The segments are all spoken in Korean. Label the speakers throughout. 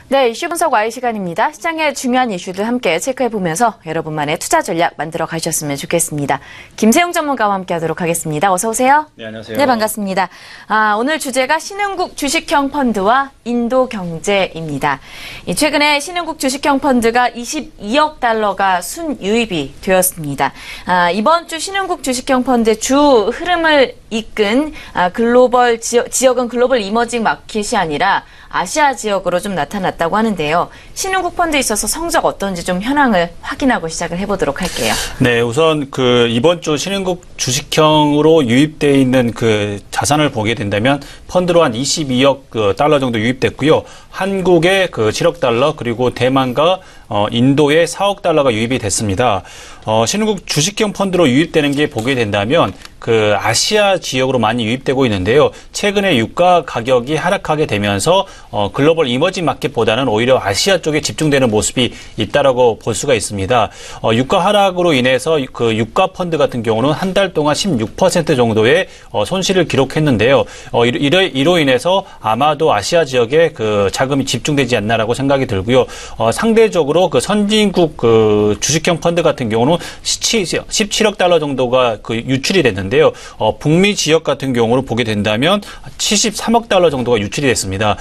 Speaker 1: 네, 이슈 분석 Y 시간입니다. 시장의 중요한 이슈들 함께 체크해보면서 여러분만의 투자 전략 만들어 가셨으면 좋겠습니다. 김세용 전문가와 함께하도록 하겠습니다. 어서 오세요.
Speaker 2: 네, 안녕하세요.
Speaker 1: 네, 반갑습니다. 오늘 주제가 신흥국 주식형 펀드와 인도 경제입니다. 최근에 신흥국 주식형 펀드가 22억 달러가 순유입이 되었습니다. 이번 주 신흥국 주식형 펀드의 주 흐름을 이끈 글로벌 지역은 글로벌 이머징 마켓이 아니라 아시아 지역으로 좀 나타났다고 하는데요. 신흥국 펀드에 있어서 성적 어떤지 좀 현황을 확인하고 시작을 해보도록 할게요.
Speaker 2: 네, 우선 이번 주 신흥국 주식형으로 유입되어 있는 자산을 보게 된다면 펀드로 한 22억 달러 정도 유입됐고요. 한국의 7억 달러 그리고 대만과 인도에 4억 달러가 유입이 됐습니다. 신흥국 주식형 펀드로 유입되는 게 보게 된다면 아시아 지역으로 많이 유입되고 있는데요. 최근에 유가 가격이 하락하게 되면서 글로벌 이머징 마켓보다는 오히려 아시아 쪽에 집중되는 모습이 있다라고 볼 수가 있습니다. 유가 하락으로 인해서 유가 펀드 같은 경우는 한 달 동안 16% 정도의 손실을 기록했는데요. 이로 인해서 아마도 아시아 지역에 자금이 집중되지 않나라고 생각이 들고요. 상대적으로 선진국 주식형 펀드 같은 경우는 17억 달러 정도가 유출이 됐는데요. 북미 지역 같은 경우를 보게 된다면 73억 달러 정도가 유출이 됐습니다.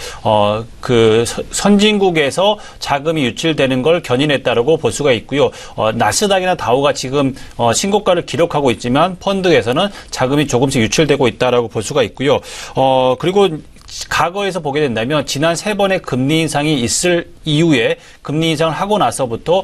Speaker 2: 선진국에서 자금이 유출되는 걸 견인했다라고 볼 수가 있고요. 나스닥이나 다우가 지금 신고가를 기록하고 있지만 펀드에서는 자금이 조금씩 유출되고 있다라고 볼 수가 있고요. 그리고 과거에서 보게 된다면 지난 3번의 금리 인상이 있을 이후에 금리 인상을 하고 나서부터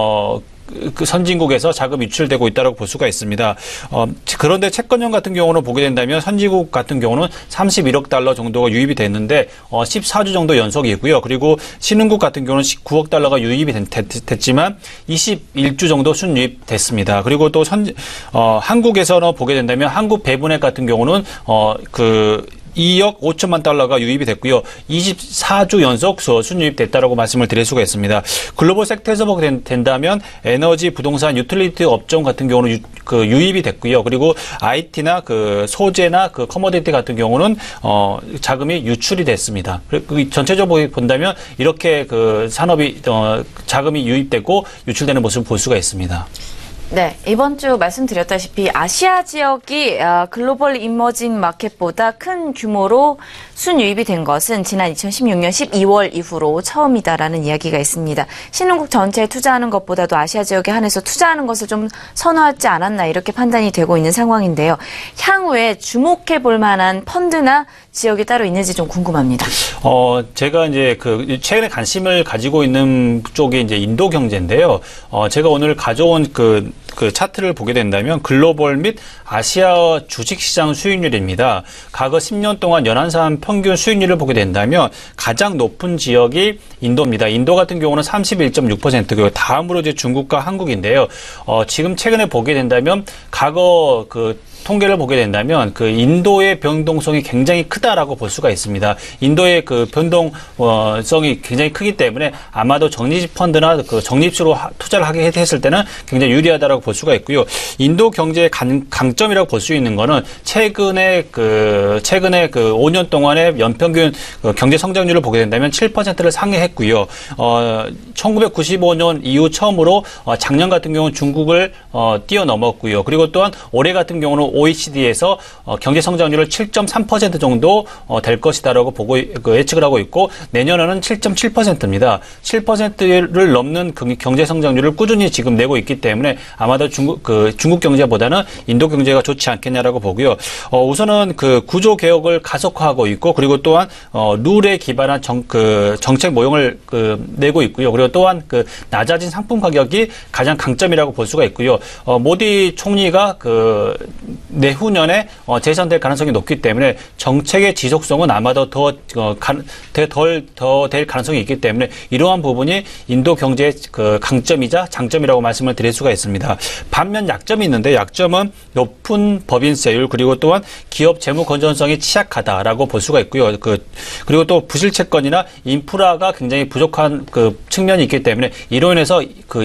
Speaker 2: 선진국에서 자금이 유출되고 있다고 볼 수가 있습니다. 그런데 채권형 같은 경우는 보게 된다면 선진국 같은 경우는 31억 달러 정도가 유입이 됐는데 14주 정도 연속이고요. 그리고 신흥국 같은 경우는 19억 달러가 유입이 됐지만 21주 정도 순유입됐습니다. 그리고 또 한국에서는 보게 된다면 한국 배분액 같은 경우는 2억 5천만 달러가 유입이 됐고요. 24주 연속 순유입됐다라고 말씀을 드릴 수가 있습니다. 글로벌 섹터에서 보게 된다면 에너지, 부동산, 유틸리티 업종 같은 경우는 유입이 됐고요. 그리고 IT나 소재나 커머디티 같은 경우는 자금이 유출이 됐습니다. 전체적으로 본다면 이렇게 산업이 자금이 유입되고 유출되는 모습을 볼 수가 있습니다.
Speaker 1: 네, 이번 주 말씀드렸다시피 아시아 지역이 글로벌 이머징 마켓보다 큰 규모로 순유입이 된 것은 지난 2016년 12월 이후로 처음이다라는 이야기가 있습니다. 신흥국 전체에 투자하는 것보다도 아시아 지역에 한해서 투자하는 것을 좀 선호하지 않았나 이렇게 판단이 되고 있는 상황인데요. 향후에 주목해 볼 만한 펀드나 지역이 따로 있는지 좀 궁금합니다.
Speaker 2: 제가 이제 최근에 관심을 가지고 있는 쪽이 이제 인도 경제인데요. 제가 오늘 가져온 차트를 보게 된다면 글로벌 및 아시아 주식시장 수익률입니다. 과거 10년 동안 연한산 평균 수익률을 보게 된다면 가장 높은 지역이 인도입니다. 인도 같은 경우는 31.6%, 그리고 다음으로 이제 중국과 한국인데요. 지금 최근에 보게 된다면 과거 통계를 보게 된다면 인도의 변동성이 굉장히 크다라고 볼 수가 있습니다. 인도의 변동성이 굉장히 크기 때문에 아마도 적립 펀드나 적립수로 투자를 하게 했을 때는 굉장히 유리하다라고 볼 수가 있고요. 인도 경제의 강점이라고 볼 수 있는 거는 최근에 5년 동안의 연평균 경제 성장률을 보게 된다면 7%를 상회했고요. 1995년 이후 처음으로 작년 같은 경우는 중국을 뛰어넘었고요. 그리고 또한 올해 같은 경우는 OECD에서 경제 성장률을 7.3% 정도 될 것이다라고 보고 예측을 하고 있고 내년에는 7.7%입니다. 7%를 넘는 경제 성장률을 꾸준히 지금 내고 있기 때문에 아마도 중국 경제보다는 인도 경제가 좋지 않겠냐라고 보고요. 우선은 구조 개혁을 가속화하고 있고 그리고 또한 룰에 기반한 정책 모형을 내고 있고요. 그리고 또한 낮아진 상품 가격이 가장 강점이라고 볼 수가 있고요. 모디 총리가 내후년에 재선될 가능성이 높기 때문에 정책의 지속성은 아마도 더 될 가능성이 있기 때문에 이러한 부분이 인도 경제의 강점이자 장점이라고 말씀을 드릴 수가 있습니다. 반면 약점이 있는데 약점은 높은 법인세율 그리고 또한 기업 재무 건전성이 취약하다라고 볼 수가 있고요. 그리고 또 부실 채권이나 인프라가 굉장히 부족한 측면이 있기 때문에 이로 인해서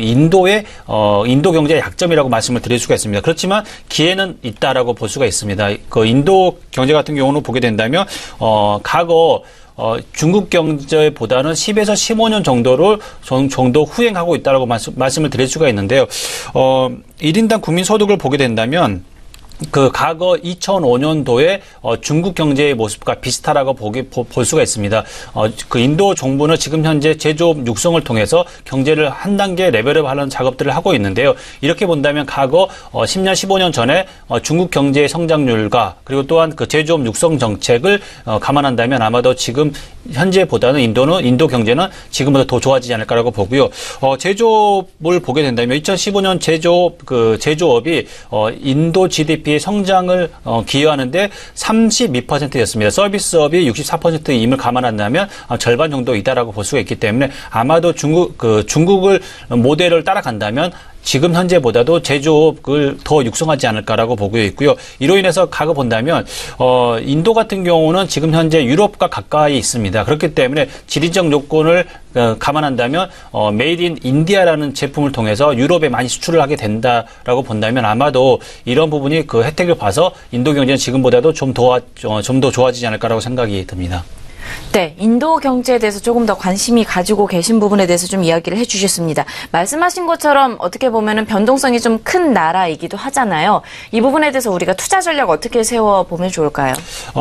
Speaker 2: 인도 경제의 약점이라고 말씀을 드릴 수가 있습니다. 그렇지만 기회는 있다라고 볼 수가 있습니다. 인도 경제 같은 경우는 보게 된다면 과거 중국 경제보다는 10에서 15년 정도 후행하고 있다라고 말씀을 드릴 수가 있는데요. 1인당 국민 소득을 보게 된다면 그 과거 2005년도에 중국 경제의 모습과 비슷하다고 볼 수가 있습니다. 그 인도 정부는 지금 현재 제조업 육성을 통해서 경제를 한 단계 레벨업하는 작업들을 하고 있는데요. 이렇게 본다면 과거 10년, 15년 전에 중국 경제의 성장률과 그리고 또한 그 제조업 육성 정책을 감안한다면 아마도 지금 현재보다는 인도 경제는 지금보다 더 좋아지지 않을까라고 보고요. 제조업을 보게 된다면 2015년 제조업이 인도 GDP의 성장을 기여하는데 32%였습니다. 서비스업이 64%임을 감안한다면 절반 정도이다라고 볼 수가 있기 때문에 아마도 중국을 모델을 따라간다면 지금 현재보다도 제조업을 더 육성하지 않을까라고 보고 있고요. 이로 인해서 과거 본다면 인도 같은 경우는 지금 현재 유럽과 가까이 있습니다. 그렇기 때문에 지리적 요건을 감안한다면 메이드 인 인디아라는 제품을 통해서 유럽에 많이 수출을 하게 된다라고 본다면 아마도 이런 부분이 그 혜택을 봐서 인도 경제는 지금보다도 좀 더 좋아지지 않을까라고 생각이 듭니다.
Speaker 1: 네, 인도 경제에 대해서 조금 더 관심이 가지고 계신 부분에 대해서 좀 이야기를 해주셨습니다. 말씀하신 것처럼 어떻게 보면은 변동성이 좀 큰 나라이기도 하잖아요. 이 부분에 대해서 우리가 투자 전략 어떻게 세워보면 좋을까요?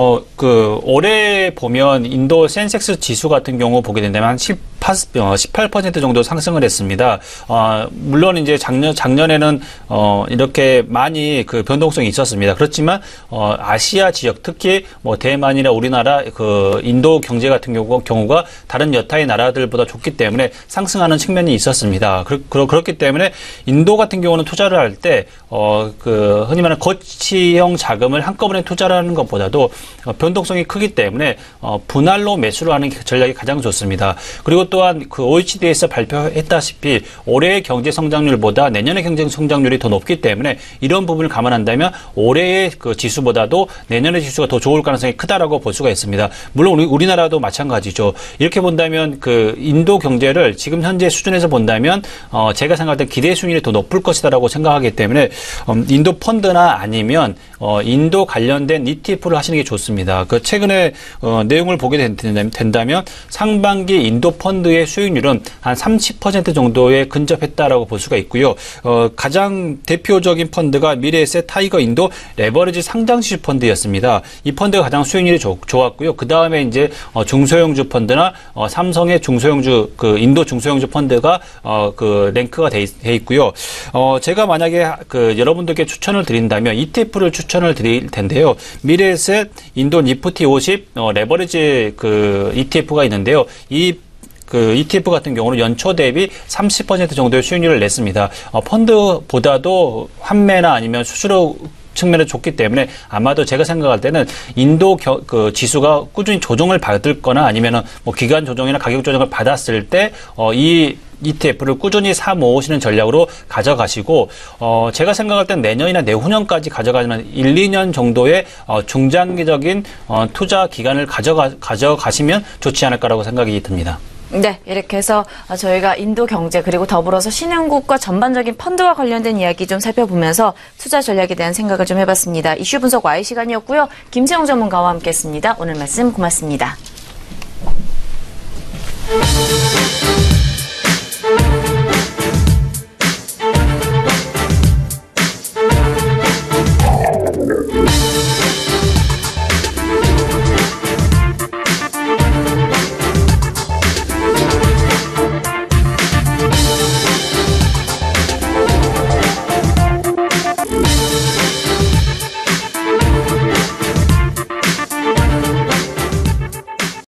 Speaker 2: 올해 보면 인도 센섹스 지수 같은 경우 보게 된다면 한 18% 정도 상승을 했습니다. 물론 이제 작년에는 이렇게 많이 그 변동성이 있었습니다. 그렇지만 아시아 지역 특히 뭐 대만이나 우리나라 그 인도 경제 같은 경우가 다른 여타의 나라들보다 좋기 때문에 상승하는 측면이 있었습니다. 그렇기 때문에 인도 같은 경우는 투자를 할 때 흔히 말하는 거치형 자금을 한꺼번에 투자를 하는 것보다도 변동성이 크기 때문에 분할로 매수를 하는 전략이 가장 좋습니다. 그리고 또한 그 OECD에서 발표했다시피 올해의 경제 성장률보다 내년의 경제 성장률이 더 높기 때문에 이런 부분을 감안한다면 올해의 그 지수보다도 내년의 지수가 더 좋을 가능성이 크다라고 볼 수가 있습니다. 물론 우리나라도 마찬가지죠. 이렇게 본다면 그 인도 경제를 지금 현재 수준에서 본다면 제가 생각할 때 기대 수익률이 더 높을 것이다라고 생각하기 때문에 인도 펀드나 아니면 인도 관련된 ETF를 하시는 게 좋습니다. 그 최근에 내용을 보게 된다면 상반기 인도 펀드의 수익률은 한 30% 정도에 근접했다라고 볼 수가 있고요. 가장 대표적인 펀드가 미래에셋 타이거 인도 레버리지 상장시주 펀드였습니다. 이 펀드가 가장 수익률이 좋았고요. 그 다음에 이제 중소형주 펀드나 삼성의 중소형주 그 인도 중소형주 펀드가 그 랭크가 돼 있고요. 제가 만약에 그 여러분들께 추천을 드린다면 ETF를 추천을 드릴 텐데요. 미래에셋 인도 니프티 50 레버리지 그 ETF가 있는데요. 그 ETF 같은 경우는 연초 대비 30% 정도의 수익률을 냈습니다. 펀드보다도 환매나 아니면 수수료 측면에 좋기 때문에 아마도 제가 생각할 때는 인도 그 지수가 꾸준히 조정을 받을 거나 아니면은 뭐 기간 조정이나 가격 조정을 받았을 때 이 ETF를 꾸준히 사 모으시는 전략으로 가져가시고 제가 생각할 땐 내년이나 내후년까지 가져가는 1, 2년 정도의 중장기적인 투자 기간을 가져가시면 좋지 않을까라고 생각이 듭니다.
Speaker 1: 네, 이렇게 해서 저희가 인도 경제 그리고 더불어서 신흥국과 전반적인 펀드와 관련된 이야기 좀 살펴보면서 투자 전략에 대한 생각을 좀 해봤습니다. 이슈 분석 Y 시간이었고요. 김세용 전문가와 함께했습니다. 오늘 말씀 고맙습니다.